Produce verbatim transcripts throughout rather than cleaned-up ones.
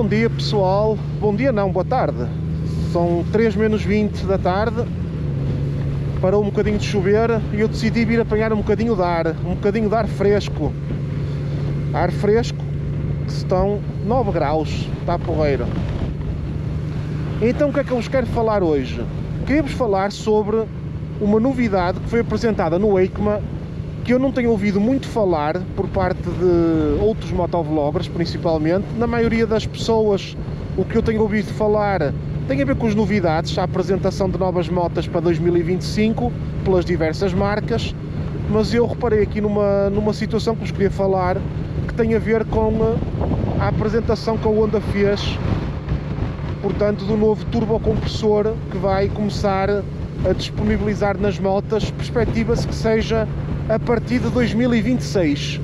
Bom dia pessoal, bom dia não, boa tarde. São três menos vinte da tarde, parou um bocadinho de chover e eu decidi vir apanhar um bocadinho de ar, um bocadinho de ar fresco. Ar fresco, que estão nove graus, está porreiro. Então o que é que eu vos quero falar hoje? Queria-vos falar sobre uma novidade que foi apresentada no EICMA, que eu não tenho ouvido muito falar por parte de outros motovloggers, principalmente. Na maioria das pessoas, o que eu tenho ouvido falar tem a ver com as novidades, a apresentação de novas motas para dois mil e vinte e cinco, pelas diversas marcas, mas eu reparei aqui numa, numa situação que vos queria falar, que tem a ver com a apresentação que a Honda fez, portanto, do novo turbocompressor que vai começar a disponibilizar nas motas. Perspectiva-se que seja a partir de dois mil e vinte e seis.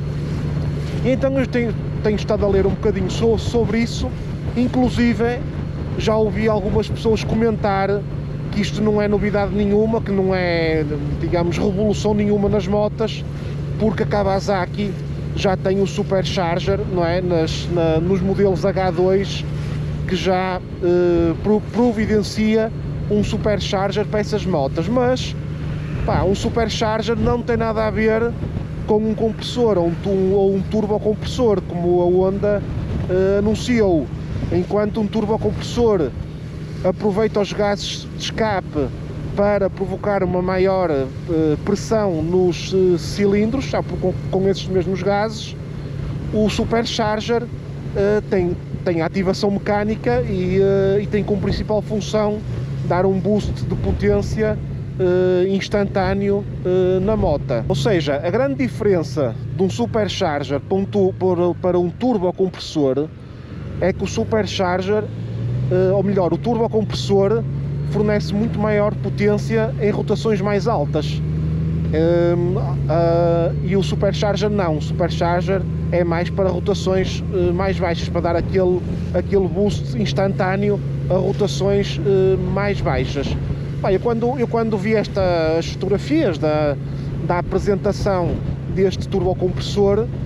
E então eu tenho, tenho estado a ler um bocadinho sobre isso, inclusive já ouvi algumas pessoas comentar que isto não é novidade nenhuma, que não é, digamos, revolução nenhuma nas motas, porque a Kawasaki já tem o Supercharger, não é? Nas, na, nos modelos H dois, que já eh, providencia um Supercharger para essas motas, mas pá, um Supercharger não tem nada a ver com um compressor ou um, ou um turbocompressor, como a Honda uh, anunciou. Enquanto um turbocompressor aproveita os gases de escape para provocar uma maior uh, pressão nos uh, cilindros, já com, com esses mesmos gases, o Supercharger uh, tem, tem ativação mecânica e, uh, e tem como principal função dar um boost de potência Uh, instantâneo uh, na moto. Ou seja, a grande diferença de um Supercharger para um, tu, para, para um turbocompressor é que o Supercharger, uh, ou melhor, o turbocompressor fornece muito maior potência em rotações mais altas. Uh, uh, e o Supercharger não, o Supercharger é mais para rotações uh, mais baixas, para dar aquele, aquele boost instantâneo a rotações uh, mais baixas. Pá, eu, quando, eu quando vi estas fotografias da, da apresentação deste turbocompressor, uh,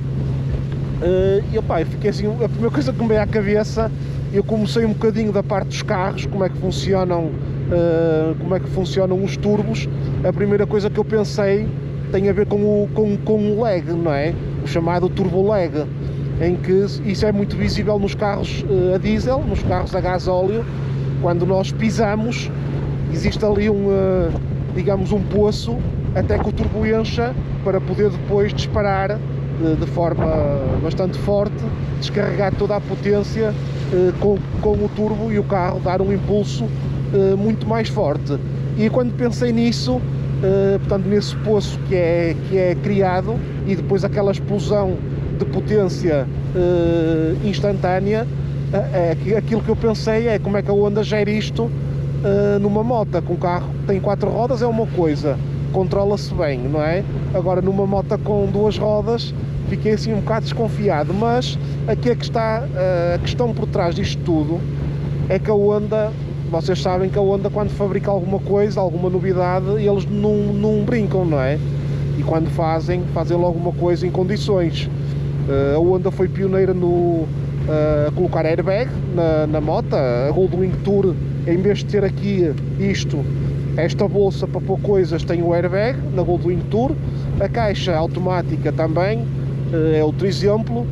eu, pá, eu fiquei assim, a primeira coisa que me veio à cabeça, eu comecei um bocadinho da parte dos carros, como é que funcionam, uh, como é que funcionam os turbos. A primeira coisa que eu pensei tem a ver com o, com, com o lag, não é? O chamado turbo lag, em que isso é muito visível nos carros uh, a diesel, nos carros a gasóleo. Quando nós pisamos, existe ali um, uh, digamos, um poço até que o turbo encha, para poder depois disparar uh, de forma bastante forte, descarregar toda a potência uh, com, com o turbo e o carro dar um impulso uh, muito mais forte. E quando pensei nisso, uh, portanto nesse poço que é, que é criado, e depois aquela explosão de potência uh, instantânea, uh, é, aquilo que eu pensei é como é que a Honda gera isto. Uh, numa moto com carro que tem quatro rodas é uma coisa, controla-se bem, não é? Agora numa moto com duas rodas fiquei assim um bocado desconfiado, mas aqui é que está uh, a questão por trás disto tudo, é que a Honda, vocês sabem que a Honda, quando fabrica alguma coisa, alguma novidade, eles não, não brincam, não é? E quando fazem, fazem logo uma coisa em condições. Uh, a Honda foi pioneira no uh, a colocar airbag na, na moto. A Goldwing Tour, em vez de ter aqui isto, esta bolsa para pôr coisas, tem o airbag na Goldwing Tour. A caixa automática também é outro exemplo.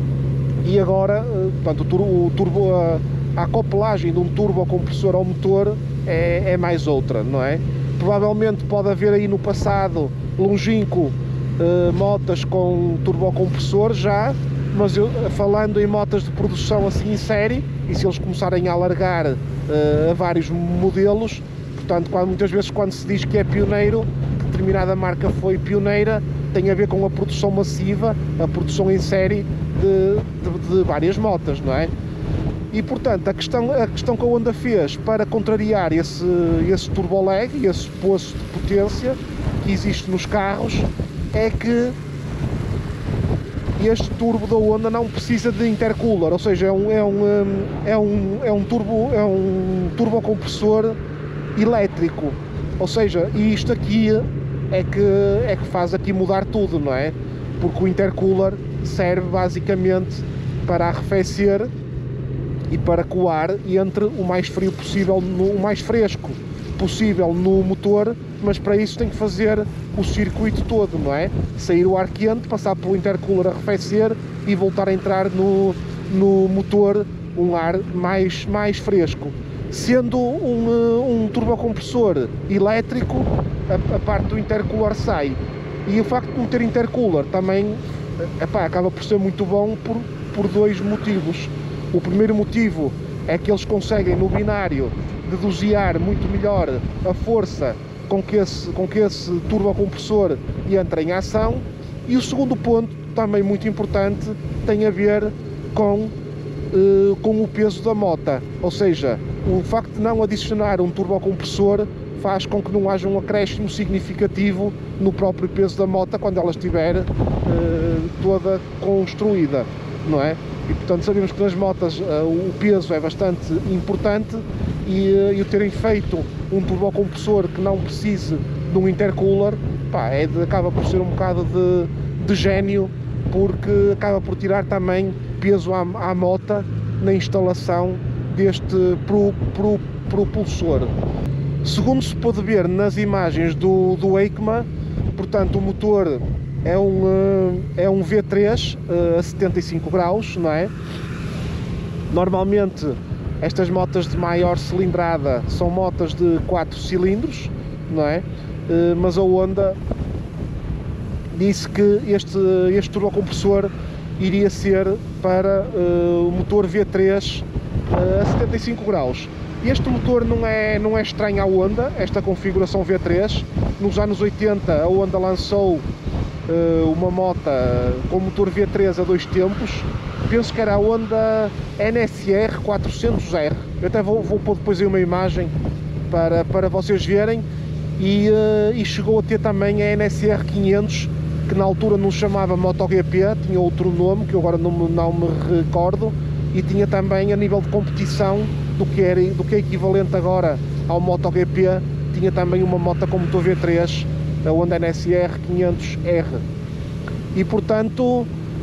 E agora, portanto, o turbo, o turbo, a, a acoplagem de um turbocompressor ao motor é, é mais outra, não é? Provavelmente pode haver aí no passado longínquo uh, motas com turbocompressor já, mas eu, falando em motas de produção assim em série, e se eles começarem a alargar uh, a vários modelos, portanto, quando, muitas vezes quando se diz que é pioneiro, que determinada marca foi pioneira, tem a ver com a produção massiva, a produção em série de, de, de várias motas, não é? E portanto, a questão, a questão que a Honda fez para contrariar esse, esse turbo lag, esse poço de potência que existe nos carros, é que este turbo da Honda não precisa de intercooler, ou seja, é um, é um, é um, é um, turbo, é um turbocompressor elétrico, ou seja, e isto aqui é que, é que faz aqui mudar tudo, não é? Porque o intercooler serve basicamente para arrefecer e para que o ar entre o mais frio possível, no, o mais fresco possível no motor, mas para isso tem que fazer o circuito todo, não é? Sair o ar quente, passar pelo intercooler, arrefecer e voltar a entrar no, no motor um ar mais, mais fresco. Sendo um, um turbocompressor elétrico, a, a parte do intercooler sai. E o facto de não ter intercooler também, epá, acaba por ser muito bom por, por dois motivos. O primeiro motivo é que eles conseguem no binário deduziar muito melhor a força com que esse, com que esse turbocompressor entra em ação. E o segundo ponto, também muito importante, tem a ver com, eh, com o peso da moto. Ou seja, o facto de não adicionar um turbocompressor faz com que não haja um acréscimo significativo no próprio peso da moto quando ela estiver eh, toda construída, não é? E portanto sabemos que nas motas uh, o peso é bastante importante e, uh, e o terem feito um turbocompressor que não precise de um intercooler, pá, é de, acaba por ser um bocado de, de gênio, porque acaba por tirar também peso à, à moto na instalação deste pro, pro, propulsor. Segundo se pode ver nas imagens do, do EICMA, portanto o motor é um, é um V três a setenta e cinco graus, não é? Normalmente estas motas de maior cilindrada são motas de quatro cilindros, não é? Mas a Honda disse que este, este turbocompressor iria ser para uh, o motor V três uh, a setenta e cinco graus. Este motor não é, não é estranho à Honda, esta configuração V três. Nos anos oitenta a Honda lançou uma moto com motor V três a dois tempos, penso que era a Honda N S R quatrocentos R. Eu até vou, vou pôr depois aí uma imagem para, para vocês verem. E, e chegou a ter também a N S R quinhentos, que na altura não se chamava MotoGP, tinha outro nome que eu agora não, não me recordo, e tinha também a nível de competição do que, era, do que é equivalente agora ao MotoGP, tinha também uma moto com motor V três, a Honda N S R quinhentos R. E portanto uh,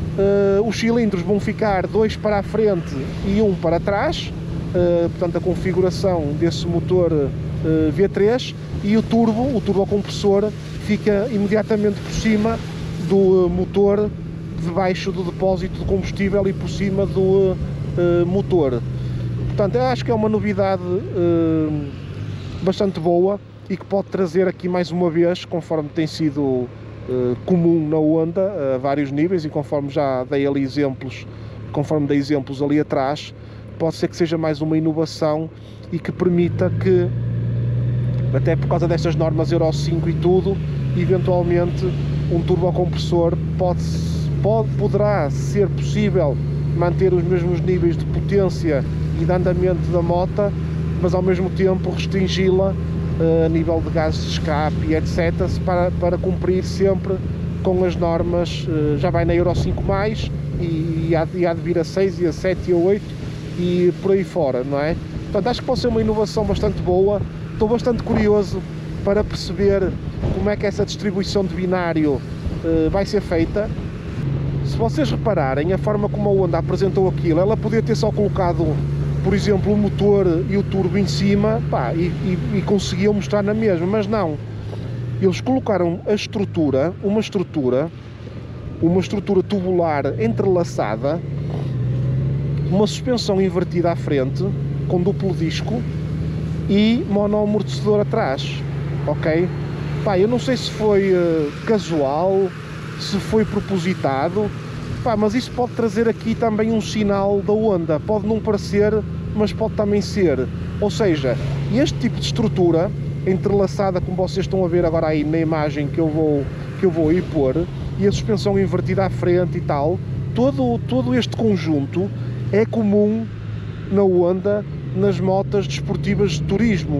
os cilindros vão ficar dois para a frente e um para trás, uh, portanto a configuração desse motor uh, V três, e o turbo, o turbocompressor, fica imediatamente por cima do uh, motor, debaixo do depósito de combustível e por cima do uh, motor. Portanto eu acho que é uma novidade uh, bastante boa e que pode trazer aqui mais uma vez, conforme tem sido uh, comum na Honda, a vários níveis, e conforme já dei ali exemplos, conforme dei exemplos ali atrás, pode ser que seja mais uma inovação e que permita que, até por causa destas normas Euro cinco e tudo, eventualmente um turbocompressor pode, pode, poderá ser possível manter os mesmos níveis de potência e de andamento da moto, mas ao mesmo tempo restringi-la a nível de gases de escape e etcétera, para, para cumprir sempre com as normas. Já vai na Euro cinco mais, e, e, há, e há de vir a seis e a sete e a oito e por aí fora, não é? Portanto, acho que pode ser uma inovação bastante boa. Estou bastante curioso para perceber como é que essa distribuição de binário uh, vai ser feita. Se vocês repararem, a forma como a Honda apresentou aquilo, ela podia ter só colocado, por exemplo, o motor e o turbo em cima, pá, e, e, e conseguiam mostrar na mesma, mas não. Eles colocaram a estrutura, uma estrutura, uma estrutura tubular entrelaçada, uma suspensão invertida à frente, com duplo disco e monoamortecedor atrás, ok? Pá, eu não sei se foi uh, casual, se foi propositado, pá, mas isso pode trazer aqui também um sinal da Honda. Pode não parecer, mas pode também ser. Ou seja, este tipo de estrutura entrelaçada, como vocês estão a ver agora aí na imagem que eu vou, que eu vou aí pôr, e a suspensão invertida à frente e tal, todo, todo este conjunto é comum na Honda nas motas desportivas de turismo.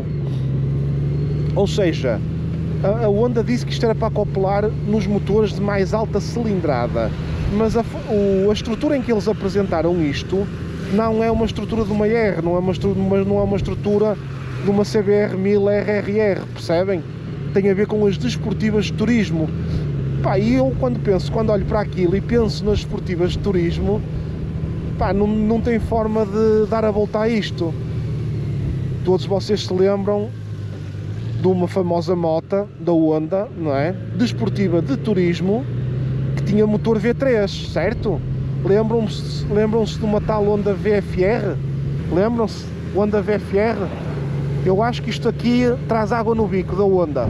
Ou seja, a, a Honda disse que isto era para acoplar nos motores de mais alta cilindrada, mas a, o, a estrutura em que eles apresentaram isto não é uma estrutura de uma R, não é uma, não é uma estrutura de uma C B R mil R R R, percebem? Tem a ver com as desportivas de turismo. Pá, e eu quando penso, quando olho para aquilo e penso nas desportivas de turismo, pá, não, não tem forma de dar a volta a isto. Todos vocês se lembram de uma famosa moto da Honda, não é? Desportiva de turismo, que tinha motor V três, certo? Lembram-se lembram-se de uma tal Honda V F R? Lembram-se? Honda V F R? Eu acho que isto aqui traz água no bico da Honda.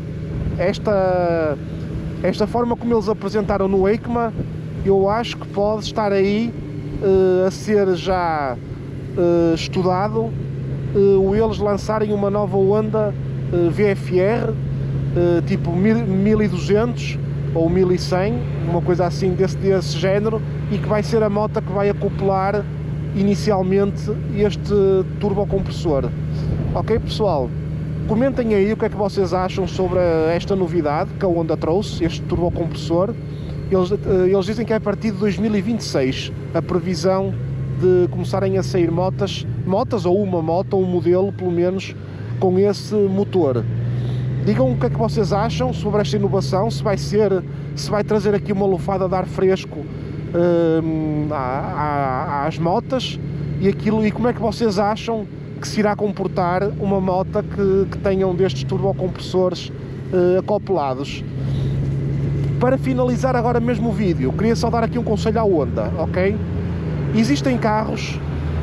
Esta, esta forma como eles apresentaram no EICMA, eu acho que pode estar aí uh, a ser já uh, estudado, uh, eles lançarem uma nova Honda uh, V F R, uh, tipo mil e duzentos ou mil e cem, uma coisa assim desse, desse género, e que vai ser a moto que vai acoplar inicialmente este turbocompressor. Ok, pessoal? Comentem aí o que é que vocês acham sobre esta novidade que a Honda trouxe, este turbocompressor. Eles, eles dizem que é a partir de dois mil e vinte e seis a previsão de começarem a sair motas, motas ou uma moto, ou um modelo pelo menos, com esse motor. Digam o que é que vocês acham sobre esta inovação, se vai ser, se vai trazer aqui uma lufada de ar fresco hum, às motas, e, aquilo, e como é que vocês acham que se irá comportar uma moto que, que tenha um destes turbocompressores uh, acoplados. Para finalizar agora mesmo o vídeo, queria só dar aqui um conselho à Honda, ok? Existem carros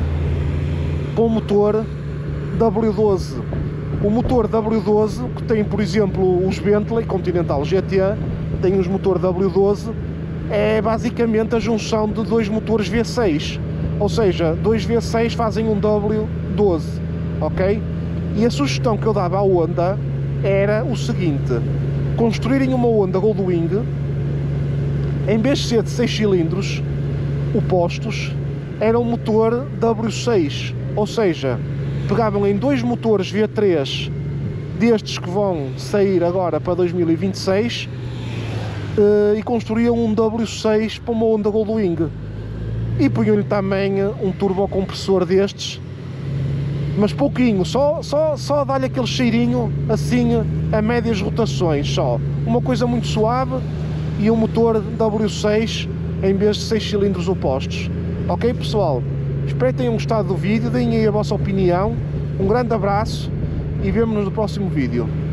com motor W doze. O motor W doze, que tem por exemplo os Bentley Continental G T, tem os motor W doze, é basicamente a junção de dois motores V seis, ou seja, dois V seis fazem um W doze, ok? E a sugestão que eu dava à Honda era o seguinte: construírem uma Honda Goldwing, em vez de ser de seis cilindros opostos, era um motor W seis, ou seja, pegavam em dois motores V três destes que vão sair agora para dois mil e vinte e seis e construíam um W seis para uma Honda Goldwing, e punham-lhe também um turbocompressor destes, mas pouquinho, só, só, só dá-lhe aquele cheirinho assim a médias rotações, só uma coisa muito suave, e um motor W seis em vez de seis cilindros opostos. Ok, pessoal? Espero que tenham gostado do vídeo, deem aí a vossa opinião. Um grande abraço e vemo-nos no próximo vídeo.